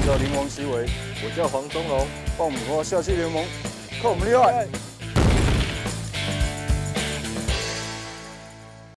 叫灵王奇伟，我叫黄忠龙，爆米花下期联盟，看我们厉害！